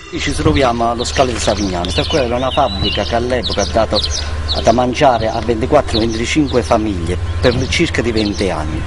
Qui ci troviamo allo scalo di Savignano, quella era una fabbrica che all'epoca ha dato da mangiare a 24-25 famiglie per circa di 20 anni.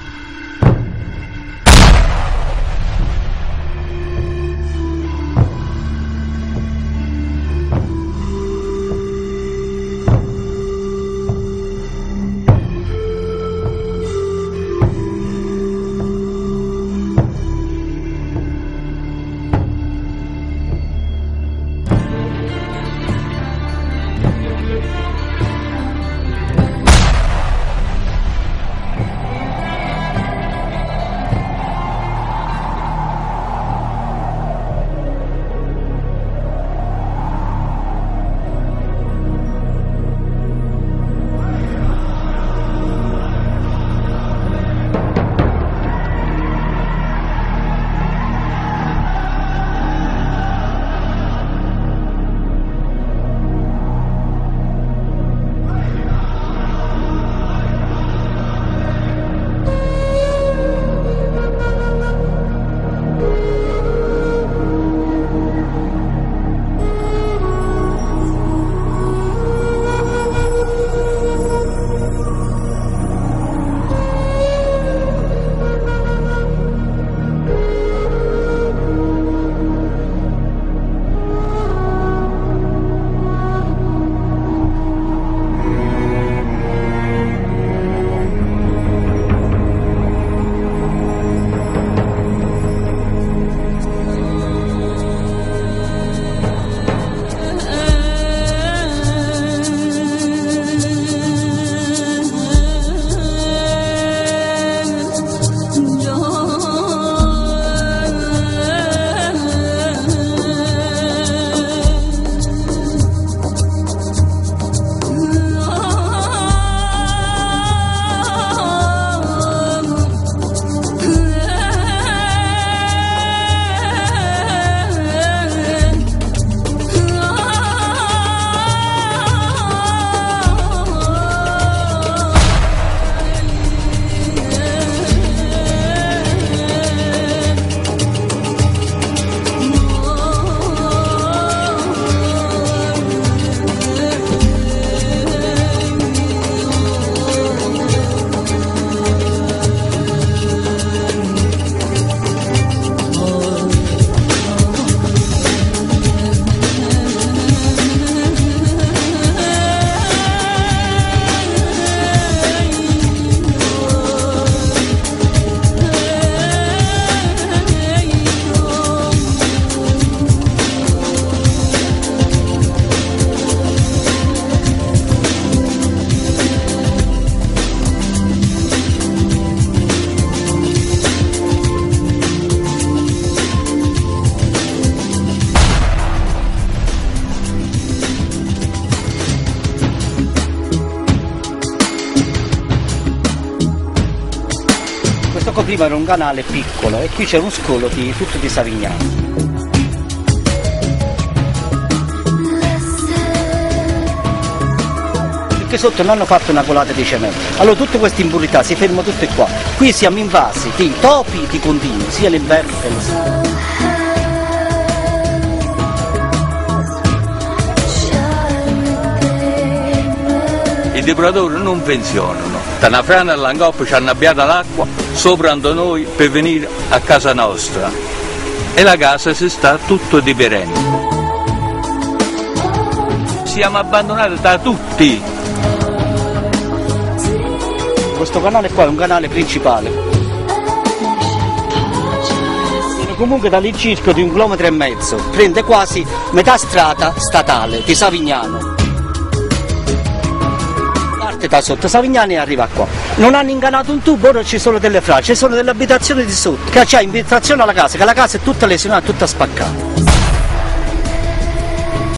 Prima era un canale piccolo e qui c'è uno scolo tutto di Savignano. Perché sotto non hanno fatto una colata di cemento, allora tutte queste impurità si fermano tutte qua. Qui siamo invasi di topi di continuo, sia l'inverno che l'estate. I depuratori non funzionano, da una frana all'angoppo ci hanno abbiato l'acqua sopra noi per venire a casa nostra e la casa si sta tutto diperendo. Siamo abbandonati da tutti. Questo canale qua è un canale principale, viene comunque dall'incirca di 1,5 km, prende quasi metà strada statale di Savignano. Da sotto Savignano e arriva qua. Non hanno inganato un tubo, ora ci sono delle frane, ci sono delle abitazioni di sotto, che c'è infiltrazione alla casa, che la casa è tutta lesionata, tutta spaccata.